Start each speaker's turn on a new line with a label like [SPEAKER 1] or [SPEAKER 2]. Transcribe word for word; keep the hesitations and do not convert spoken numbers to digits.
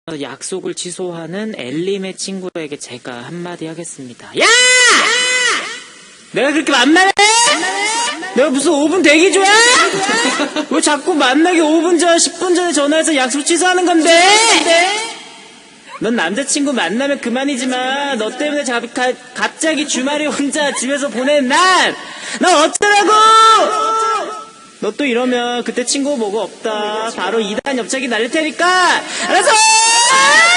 [SPEAKER 1] 약속을 취소하는 엘림의 친구에게 제가 한마디 하겠습니다. 야! 내가 그렇게 만만해? 내가 무슨 오 분 대기 줘야? 왜 자꾸 만나기 오 분 전, 십 분 전에 전화해서 약속 취소하는 건데? 넌 남자친구 만나면 그만이지만 너 때문에 자, 가, 갑자기 주말에 혼자 집에서 보낸 난! 넌 어쩌라고! 너 또 이러면 그때 친구 뭐고 없다. 바로 이 단 옆차기 날릴 테니까! 알았어!